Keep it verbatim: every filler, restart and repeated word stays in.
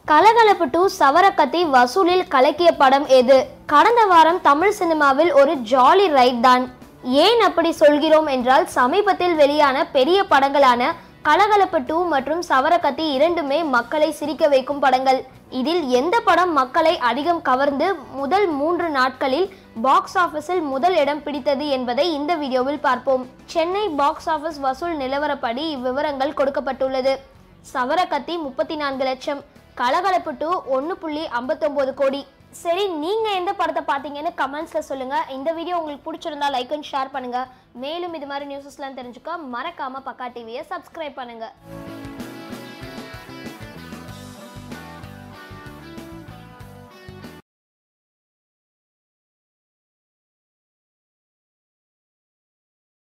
கலகலப்பு two சவரக்கத்தி வசூலில் கலக்கிய படம் எது? கடந்த வாரம் தமிழ் சினிமாவில் ஒரு ஜாலி ரைட் தான். ஏன் அப்படி சொல்கிறோம் என்றால், சமீபத்தில் வெளியான பெரிய படங்களான கலகலப்பு டூ மற்றும் சவரக்கத்தி இரண்டுமே மக்களை சிரிக்க வைக்கும் படங்கள். இதில் எந்த படம் மக்களை அதிகம் கவர்ந்து முதல் மூன்று நாட்களில் பாக்ஸ் ஆபீஸில் முதல் இடம் பிடித்தது என்பதை இந்த வீடியோவில் பார்ப்போம். சென்னை பாக்ஸ் ஆபீஸ் வசூல் நிலவரப்படி இவ்விவரங்கள் கொடுக்கப்பட்டுள்ளது. சவரக்கத்தி முப்பத்தி நான்கு லட்சம், கலகலப்பு டூ ஒன்று புள்ளி ஐம்பத்தி ஒன்பது கோடி. சரி, நீங்க எந்த படத்தை பார்த்தீங்கன்னு கமெண்ட்ஸ்ல சொல்லுங்க. இந்த வீடியோ உங்களுக்கு பிடிச்சிருந்தா லைக் அண்ட் ஷேர் பண்ணுங்க. மேலும் இது மாதிரி நியூஸஸ்லாம் தெரிஞ்சுக்க மறக்காம பக்கா டிவியை சப்ஸ்கிரைப் பண்ணுங்க.